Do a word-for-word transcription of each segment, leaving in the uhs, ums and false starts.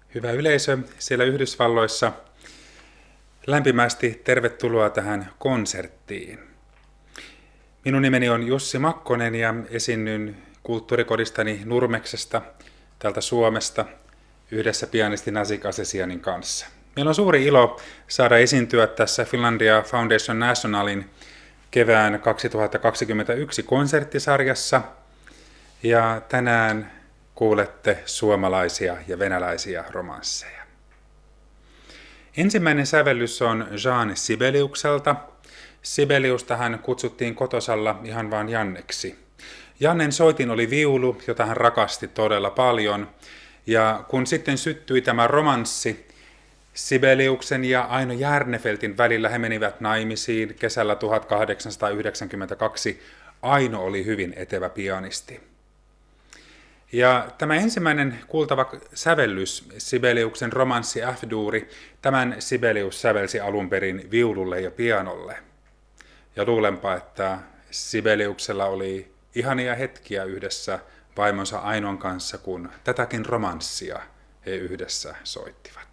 Hyvä yleisö siellä Yhdysvalloissa, lämpimästi tervetuloa tähän konserttiin. Minun nimeni on Jussi Makkonen ja esiinnyn kulttuurikodistani Nurmeksesta täältä Suomesta yhdessä pianisti Nazig Azezianin kanssa. Meillä on suuri ilo saada esiintyä tässä Finlandia Foundation Nationalin kevään kaksituhattakaksikymmentäyksi konserttisarjassa ja tänään kuulette suomalaisia ja venäläisiä romansseja. Ensimmäinen sävellys on Jean Sibeliukselta. Sibeliusta hän kutsuttiin kotosalla ihan vaan Janneksi. Jannen soitin oli viulu, jota hän rakasti todella paljon. Ja kun sitten syttyi tämä romanssi Sibeliuksen ja Aino Järnefeltin välillä, he menivät naimisiin kesällä tuhatkahdeksansataayhdeksänkymmentäkaksi. Aino oli hyvin etevä pianisti. Ja tämä ensimmäinen kuultava sävellys, Sibeliuksen romanssi F-duuri, tämän Sibelius sävelsi alun perin viululle ja pianolle. Ja luulenpa, että Sibeliuksella oli ihania hetkiä yhdessä vaimonsa Ainon kanssa, kun tätäkin romanssia he yhdessä soittivat.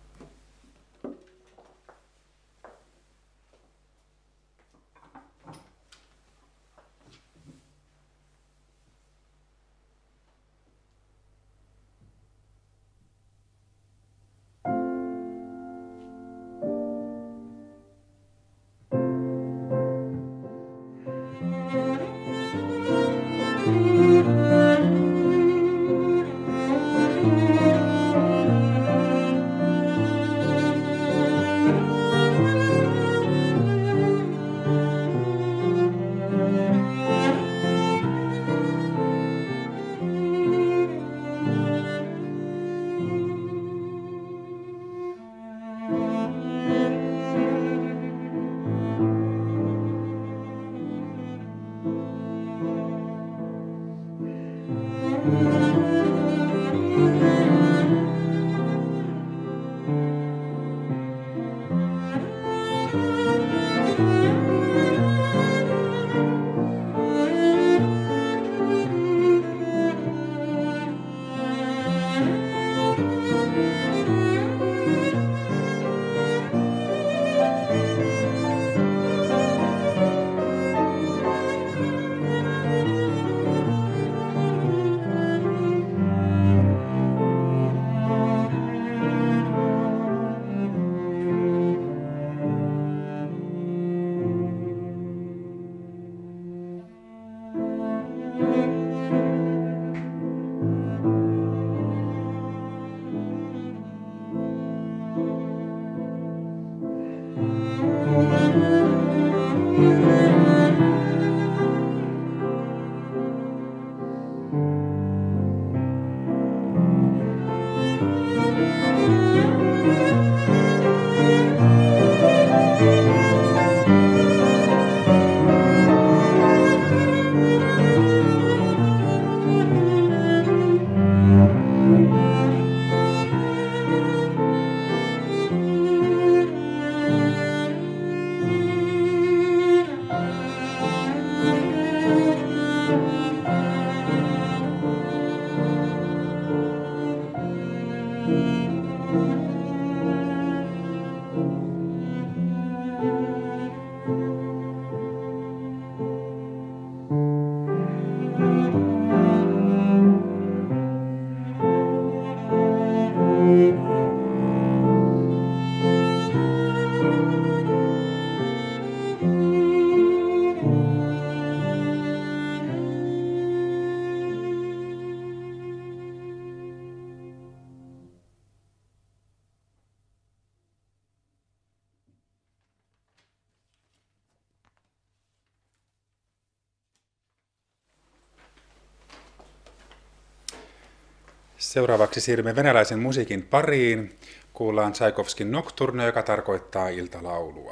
Seuraavaksi siirrymme venäläisen musiikin pariin. Kuullaan Tchaikovskin Nocturne, joka tarkoittaa iltalaulua.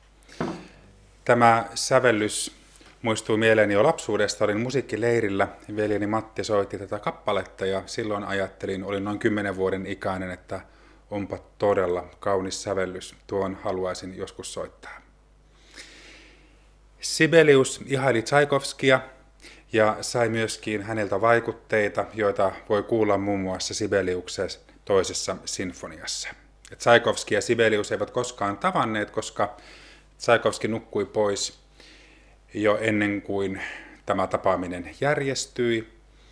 Tämä sävellys muistuu mieleeni jo lapsuudesta. Olin musiikkileirillä, veljeni Matti soitti tätä kappaletta ja silloin ajattelin, olin noin kymmenen vuoden ikäinen, että onpa todella kaunis sävellys. Tuon haluaisin joskus soittaa. Sibelius ihaili Tchaikovskia ja sai myöskin häneltä vaikutteita, joita voi kuulla muun muassa Sibeliuksen toisessa sinfoniassa. Tšaikovski ja Sibelius eivät koskaan tavanneet, koska Tšaikovski nukkui pois jo ennen kuin tämä tapaaminen järjestyi,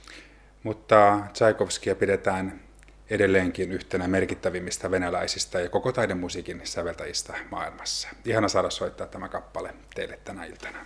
mutta Tšaikovskia pidetään edelleenkin yhtenä merkittävimmistä venäläisistä ja koko taidemusiikin säveltäjistä maailmassa. Ihana saada soittaa tämä kappale teille tänä iltana.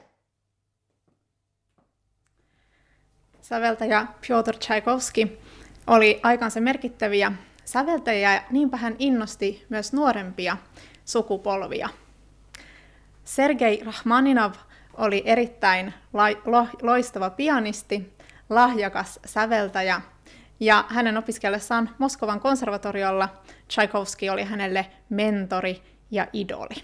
Säveltäjä Pjotr Tšaikovski oli aikansa merkittäviä säveltäjiä ja niinpä hän innosti myös nuorempia sukupolvia. Sergei Rachmaninov oli erittäin loistava pianisti, lahjakas säveltäjä, ja hänen opiskellessaan Moskovan konservatoriolla Tchaikovsky oli hänelle mentori ja idoli.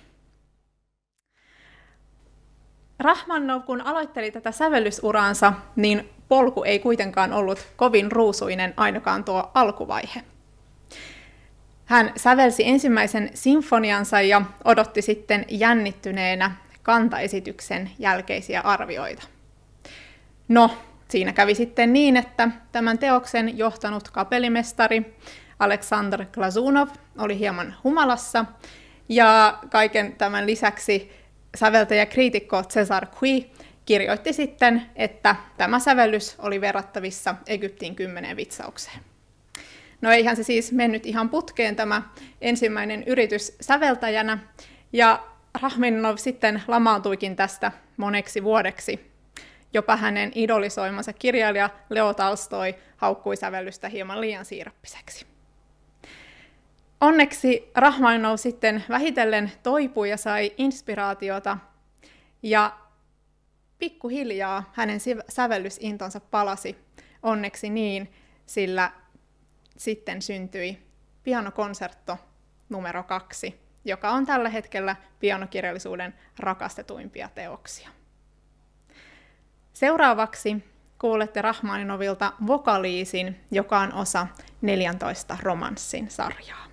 Rachmaninov, kun aloitteli tätä sävellysuraansa, niin polku ei kuitenkaan ollut kovin ruusuinen ainakaan tuo alkuvaihe. Hän sävelsi ensimmäisen sinfoniansa ja odotti sitten jännittyneenä kantaesityksen jälkeisiä arvioita. No, siinä kävi sitten niin, että tämän teoksen johtanut kapellimestari Aleksandr Glazunov oli hieman humalassa, ja kaiken tämän lisäksi säveltäjä-kriitikko César Cui kirjoitti sitten, että tämä sävellys oli verrattavissa Egyptin kymmeneen vitsaukseen. No eihän se siis mennyt ihan putkeen tämä ensimmäinen yritys säveltäjänä, ja Rachmaninov sitten lamaantuikin tästä moneksi vuodeksi. Jopa hänen idolisoimansa kirjailija Leo Tolstoi haukkui sävellystä hieman liian siirappiseksi. Onneksi Rachmaninov sitten vähitellen toipui ja sai inspiraatiota, ja pikkuhiljaa hänen sävellysintonsa palasi onneksi niin, sillä sitten syntyi pianokonsertto numero kaksi, joka on tällä hetkellä pianokirjallisuuden rakastetuimpia teoksia. Seuraavaksi kuulette Rachmaninovilta vokaliisin, joka on osa neljäntoista romanssin sarjaa.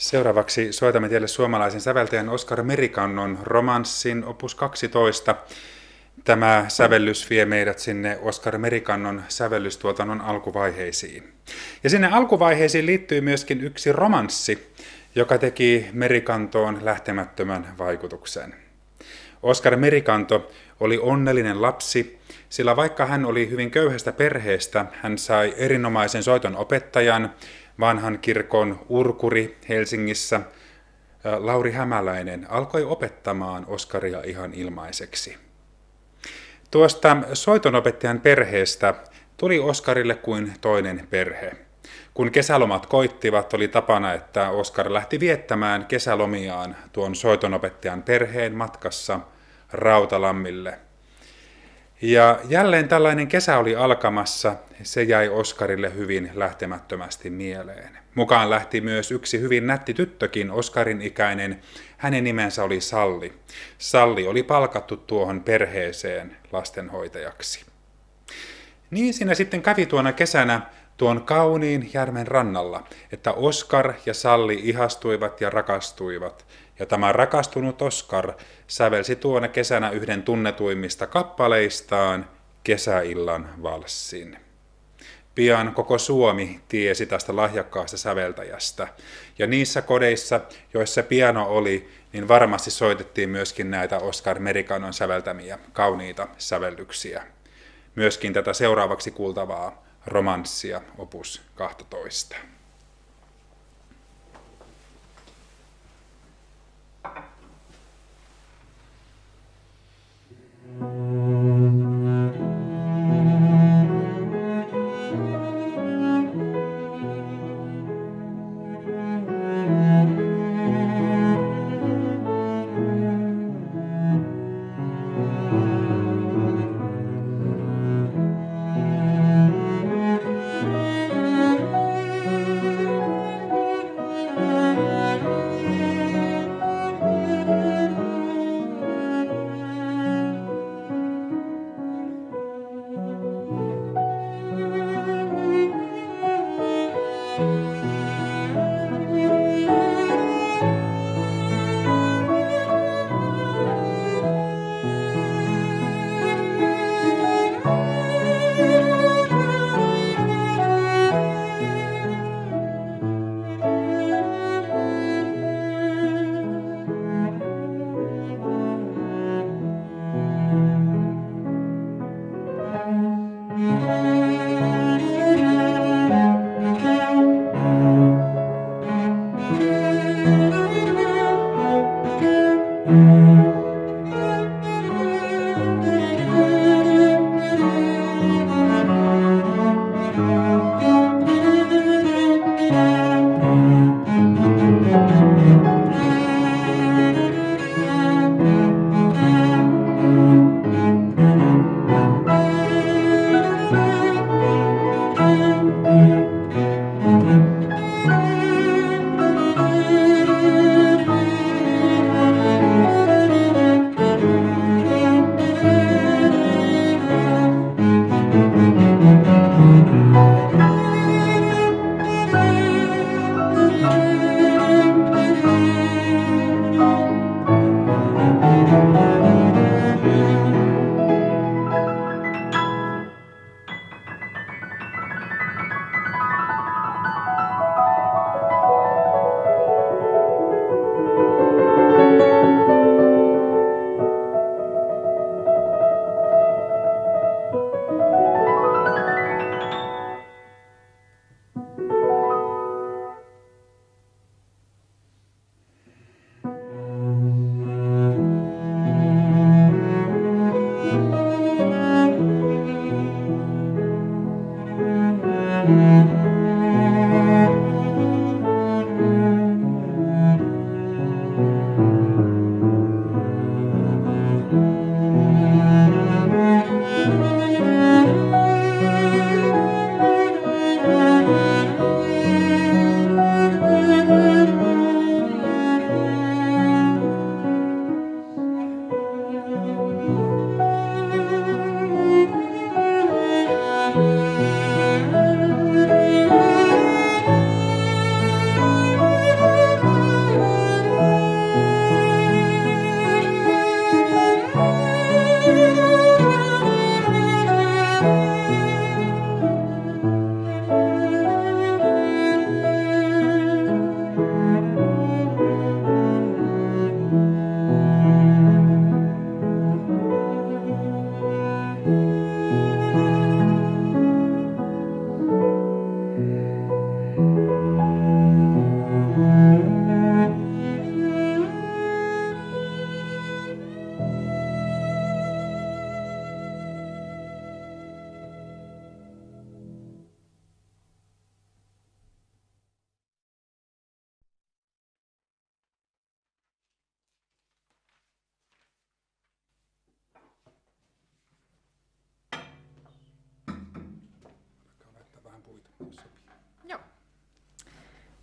Seuraavaksi soitamme teille suomalaisen säveltäjän Oskar Merikannon romanssin opus kaksitoista. Tämä sävellys vie meidät sinne Oskar Merikannon sävellystuotannon alkuvaiheisiin. Ja sinne alkuvaiheisiin liittyy myöskin yksi romanssi, joka teki Merikantoon lähtemättömän vaikutuksen. Oskar Merikanto oli onnellinen lapsi, sillä vaikka hän oli hyvin köyhästä perheestä, hän sai erinomaisen soiton opettajan, vanhan kirkon urkuri Helsingissä. Lauri Hämäläinen alkoi opettamaan Oskaria ihan ilmaiseksi. Tuosta soitonopettajan perheestä tuli Oskarille kuin toinen perhe. Kun kesälomat koittivat, oli tapana, että Oskar lähti viettämään kesälomiaan tuon soitonopettajan perheen matkassa Rautalammille. Ja jälleen tällainen kesä oli alkamassa, se jäi Oskarille hyvin lähtemättömästi mieleen. Mukaan lähti myös yksi hyvin nätti tyttökin, Oskarin ikäinen. Hänen nimensä oli Salli. Salli oli palkattu tuohon perheeseen lastenhoitajaksi. Niin siinä sitten kävi tuona kesänä tuon kauniin järven rannalla, että Oskar ja Salli ihastuivat ja rakastuivat. Ja tämä rakastunut Oskar sävelsi tuona kesänä yhden tunnetuimmista kappaleistaan, Kesäillan valssin. Pian koko Suomi tiesi tästä lahjakkaasta säveltäjästä. Ja niissä kodeissa, joissa piano oli, niin varmasti soitettiin myöskin näitä Oskar Merikannon säveltämiä kauniita sävellyksiä. Myöskin tätä seuraavaksi kuultavaa romanssia opus kaksitoista.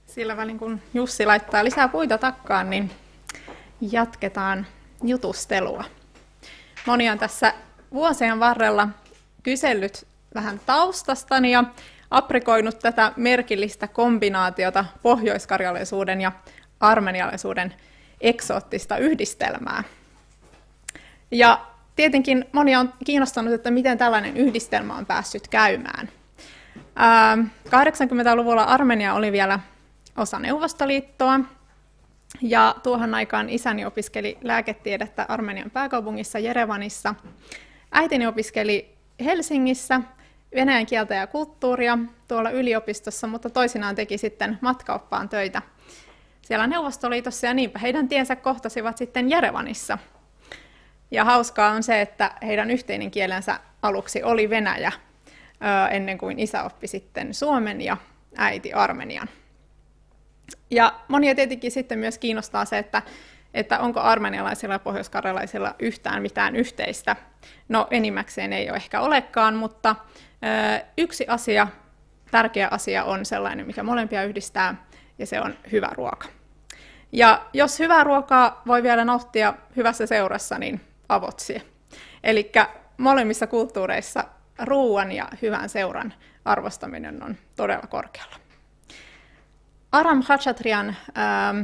Sillä välin kun Jussi laittaa lisää puita takkaan, niin jatketaan jutustelua. Moni on tässä vuosien varrella kysellyt vähän taustastani ja aprikoinut tätä merkillistä kombinaatiota pohjoiskarjalaisuuden ja armenialaisuuden eksoottista yhdistelmää. Ja tietenkin moni on kiinnostanut, että miten tällainen yhdistelmä on päässyt käymään. kahdeksankymmentäluvulla Armenia oli vielä osa Neuvostoliittoa, ja tuohon aikaan isäni opiskeli lääketiedettä Armenian pääkaupungissa Jerevanissa. Äitini opiskeli Helsingissä venäjän kieltä ja kulttuuria tuolla yliopistossa, mutta toisinaan teki sitten matkaoppaan töitä siellä Neuvostoliitossa, ja niinpä heidän tiensä kohtasivat sitten Jerevanissa. Ja hauskaa on se, että heidän yhteinen kielensä aluksi oli venäjä, ennen kuin isä oppi sitten suomen ja äiti armenian. Ja monia tietenkin sitten myös kiinnostaa se, että, että onko armenialaisilla ja pohjoiskarjalaisilla yhtään mitään yhteistä. No enimmäkseen ei ole ehkä olekaan, mutta yksi asia, tärkeä asia on sellainen, mikä molempia yhdistää, ja se on hyvä ruoka. Ja jos hyvää ruokaa voi vielä nauttia hyvässä seurassa, niin avotsie. Eli molemmissa kulttuureissa ruoan ja hyvän seuran arvostaminen on todella korkealla. Aram Khachatryan ähm,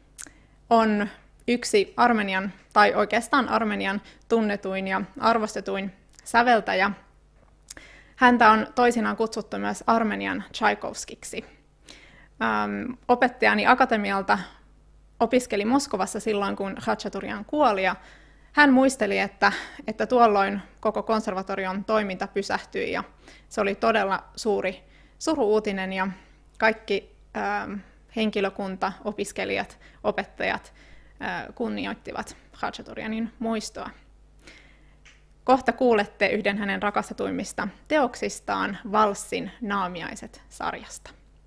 on yksi Armenian, tai oikeastaan Armenian tunnetuin ja arvostetuin säveltäjä. Häntä on toisinaan kutsuttu myös Armenian Tchaikovskiksi. Ähm, opettajani akatemialta opiskeli Moskovassa silloin, kun Khachatryan kuoli, ja hän muisteli, että, että tuolloin koko konservatorion toiminta pysähtyi, ja se oli todella suuri suru-uutinen, ja kaikki ähm, henkilökunta, opiskelijat, opettajat äh, kunnioittivat Khachatryanin muistoa. Kohta kuulette yhden hänen rakastetuimmista teoksistaan, valssin Naamiaiset-sarjasta.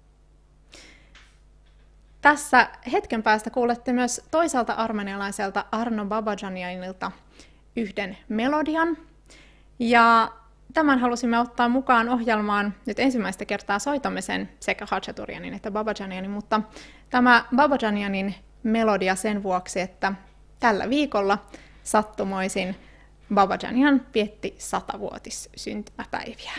Tässä hetken päästä kuulette myös toiselta armenialaiselta Arno Babajanianilta yhden melodian. Ja tämän halusimme ottaa mukaan ohjelmaan. Nyt ensimmäistä kertaa soitamme sen sekä Khachatryanin että Babajanianin, mutta tämä Babajanianin melodia sen vuoksi, että tällä viikolla sattumoisin Babajanian vietti satavuotis syntymäpäiviään.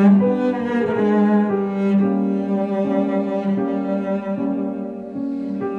Thank you.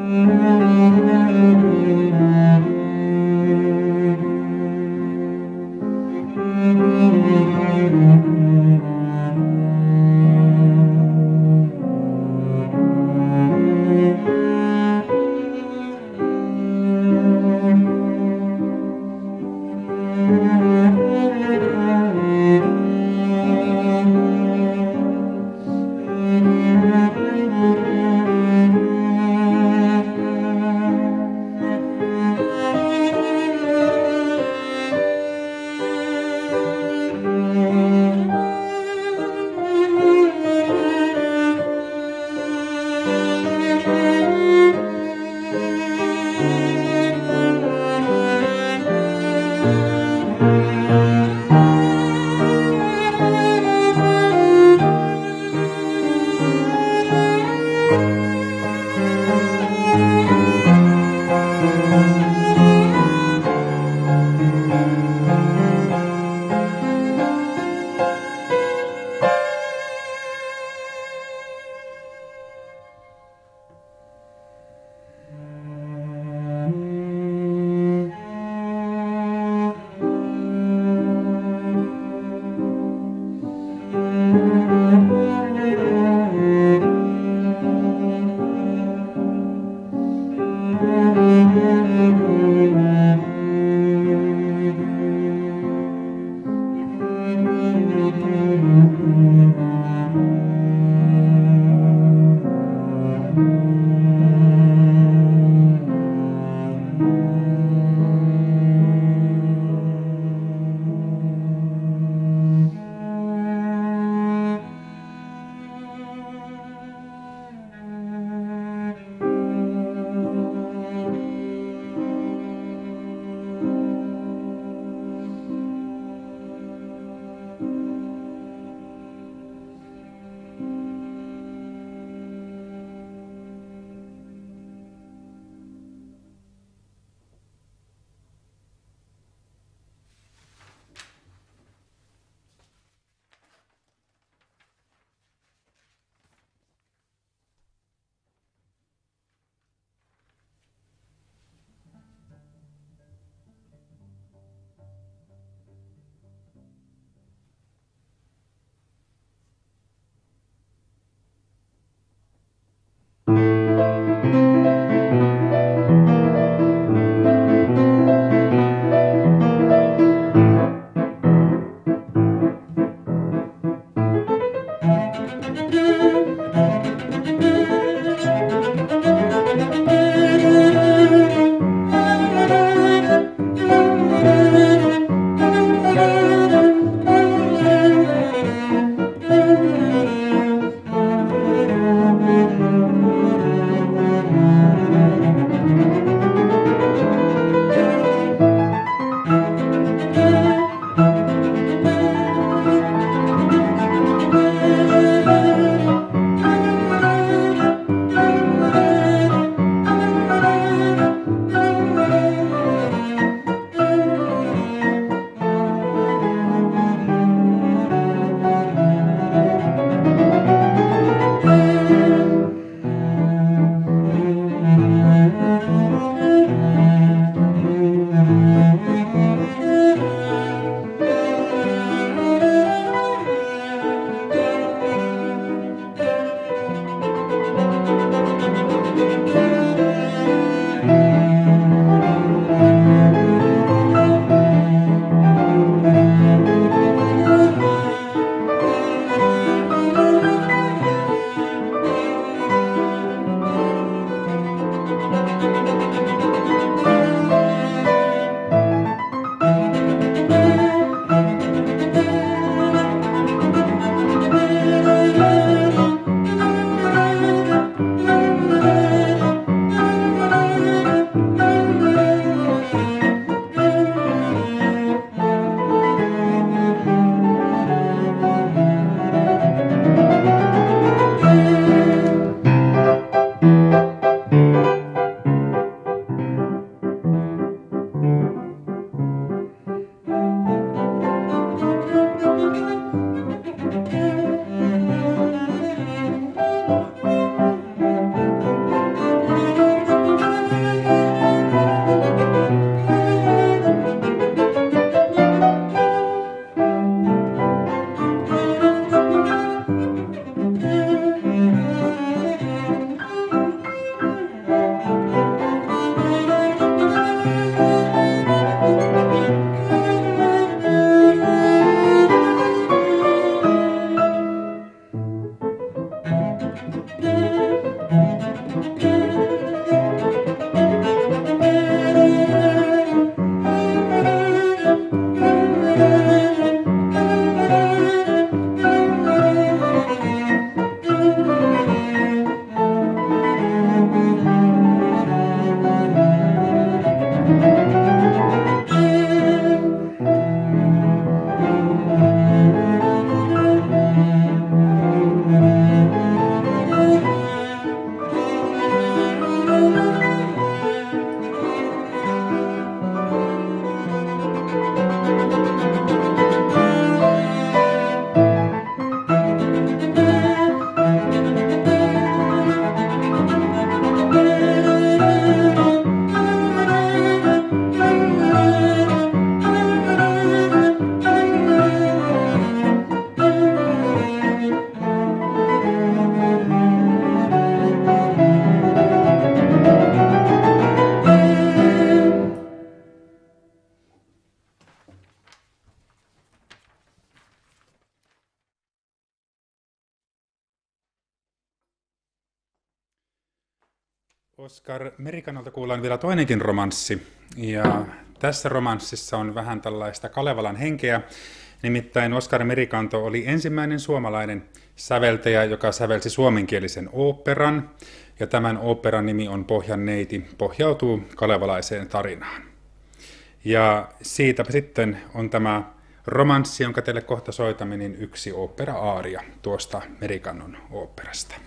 Oskar Merikannolta kuullaan vielä toinenkin romanssi, ja tässä romanssissa on vähän tällaista Kalevalan henkeä. Nimittäin Oskar Merikanto oli ensimmäinen suomalainen säveltäjä, joka sävelsi suomenkielisen oopperan, ja tämän oopperan nimi on Pohjanneiti, pohjautuu kalevalaiseen tarinaan. Ja siitäpä sitten on tämä romanssi, jonka teille kohta soitamme, niin yksi ooppera-aaria tuosta Merikannon oopperasta.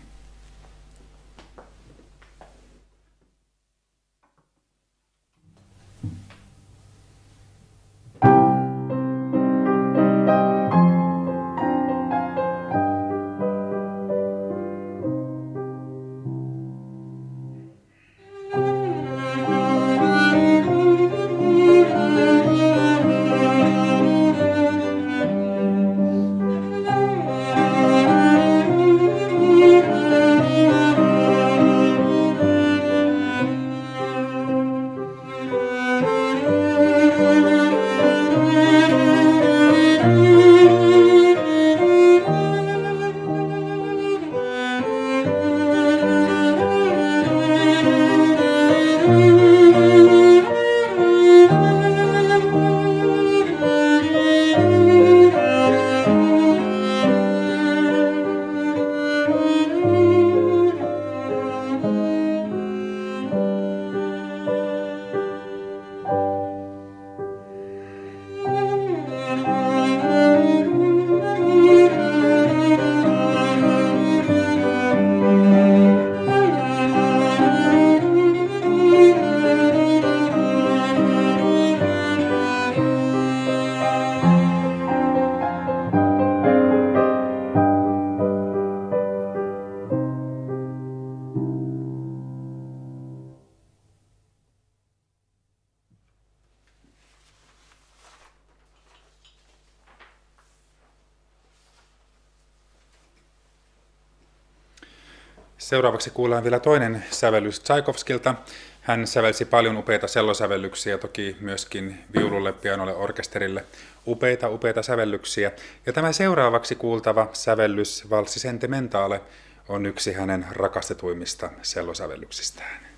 Seuraavaksi kuullaan vielä toinen sävellys Tchaikovskilta. Hän sävelsi paljon upeita sellosävellyksiä, toki myöskin viululle, pianolle, orkesterille. Upeita, upeita sävellyksiä. Ja tämä seuraavaksi kuultava sävellys, Valssi Sentimentale, on yksi hänen rakastetuimmista sellosävellyksistään.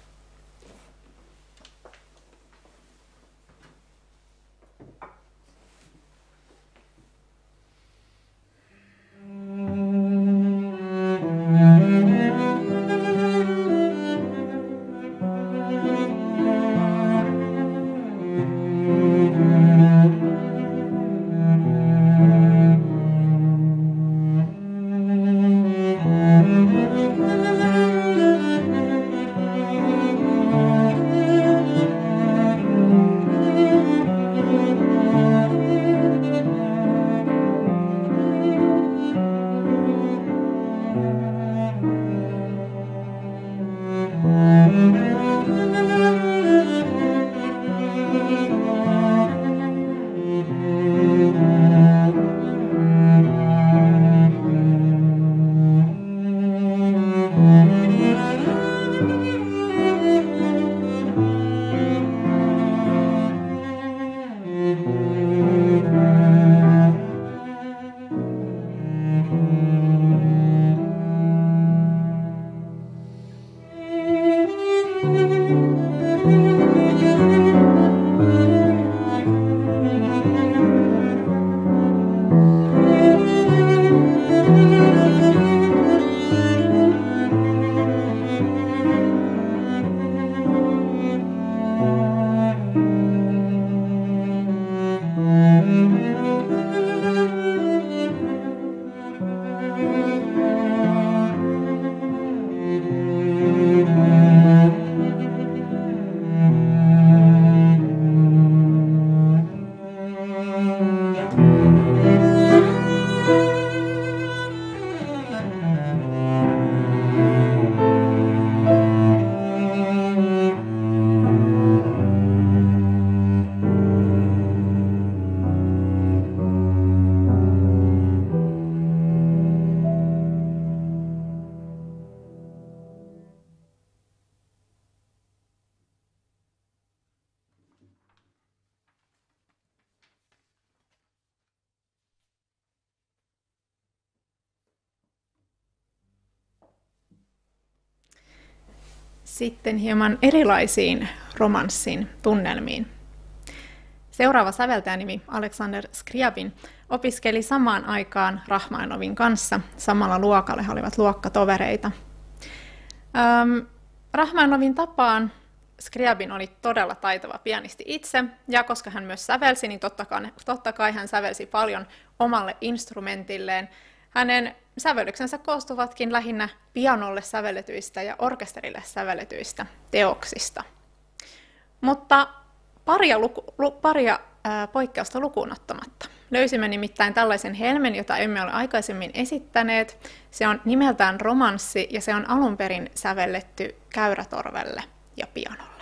Thank you. sitten hieman erilaisiin romanssin tunnelmiin. Seuraava säveltäjän nimi Alexander Scriabin opiskeli samaan aikaan Rachmanovin kanssa. Samalla luokalla he olivat luokkatovereita. Ähm, Rachmanovin tapaan Scriabin oli todella taitava pianisti itse, ja koska hän myös sävelsi, niin totta kai, totta kai hän sävelsi paljon omalle instrumentilleen. Hänen sävellyksensä koostuvatkin lähinnä pianolle sävelletyistä ja orkesterille sävelletyistä teoksista. Mutta paria, luku, lu, paria ää, poikkeusta lukuun ottamatta. Löysimme nimittäin tällaisen helmen, jota emme ole aikaisemmin esittäneet. Se on nimeltään romanssi ja se on alun perin sävelletty käyrätorvelle ja pianolle.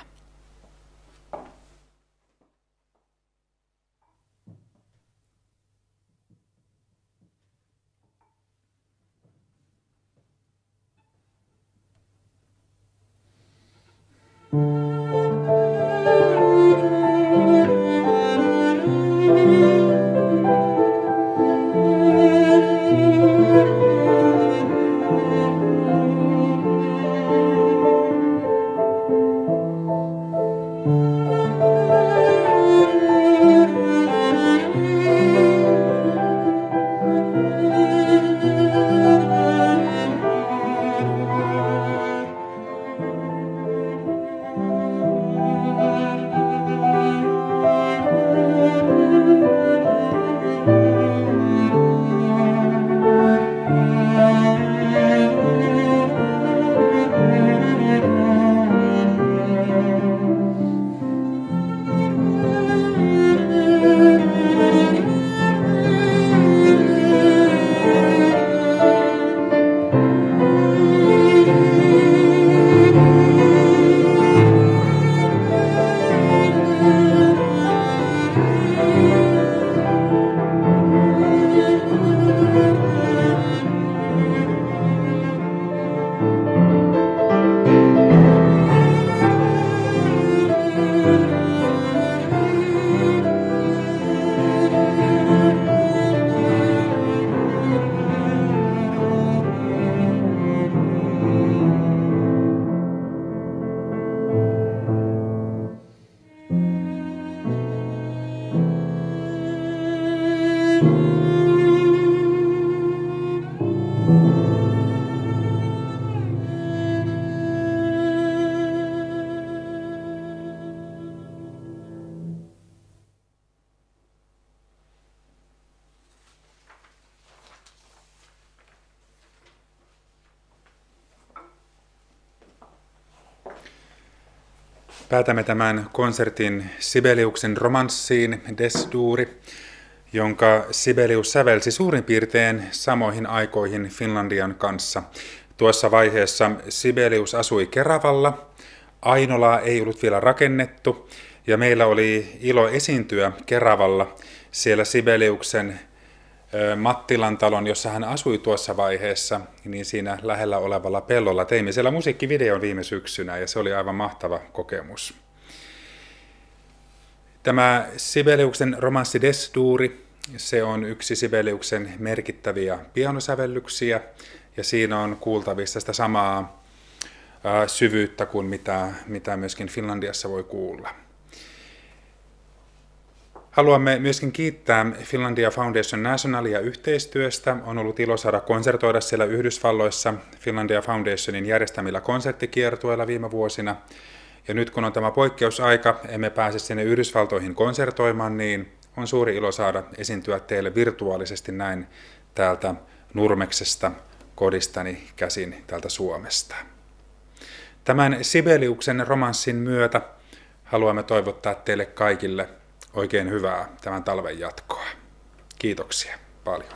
Päätämme tämän konsertin Sibeliuksen romanssiin Des-duuri, jonka Sibelius sävelsi suurin piirtein samoihin aikoihin Finlandian kanssa. Tuossa vaiheessa Sibelius asui Keravalla, Ainolaa ei ollut vielä rakennettu, ja meillä oli ilo esiintyä Keravalla siellä Sibeliuksen Mattilan talon, jossa hän asui tuossa vaiheessa, niin siinä lähellä olevalla pellolla. Teimme siellä musiikkivideon viime syksynä ja se oli aivan mahtava kokemus. Tämä Sibeliuksen romanssi Des-duuri, se on yksi Sibeliuksen merkittäviä pianosävellyksiä ja siinä on kuultavissa sitä samaa syvyyttä kuin mitä, mitä myöskin Finlandiassa voi kuulla. Haluamme myöskin kiittää Finlandia Foundation Nationalia yhteistyöstä. On ollut ilo saada konsertoida siellä Yhdysvalloissa Finlandia Foundationin järjestämillä konserttikiertueilla viime vuosina. Ja nyt kun on tämä poikkeusaika, emme pääse sinne Yhdysvaltoihin konsertoimaan, niin on suuri ilo saada esiintyä teille virtuaalisesti näin täältä Nurmeksesta, kodistani käsin täältä Suomesta. Tämän Sibeliuksen romanssin myötä haluamme toivottaa teille kaikille oikein hyvää tämän talven jatkoa. Kiitoksia paljon.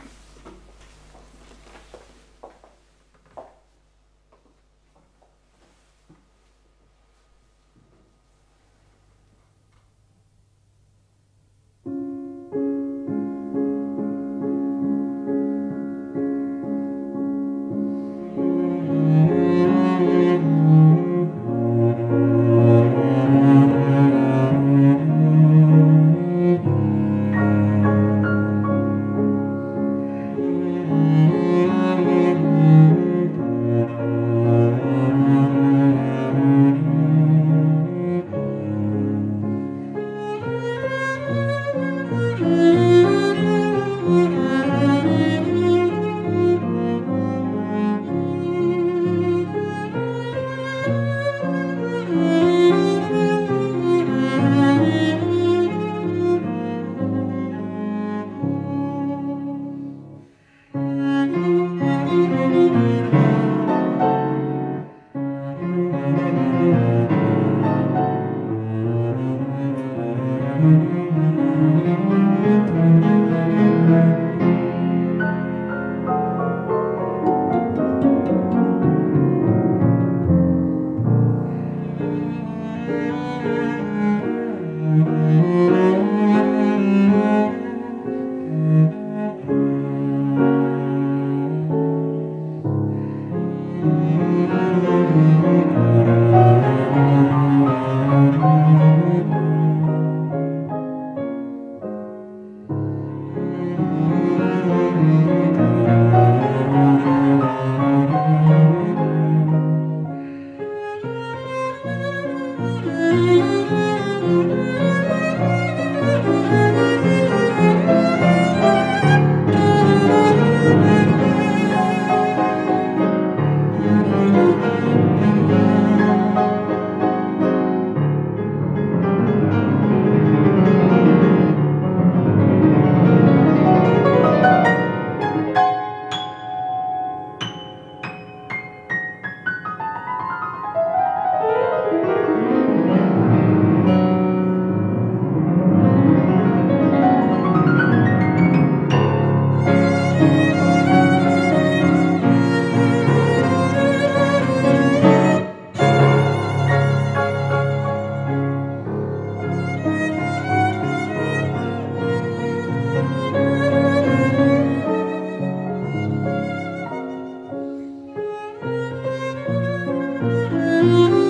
Thank you.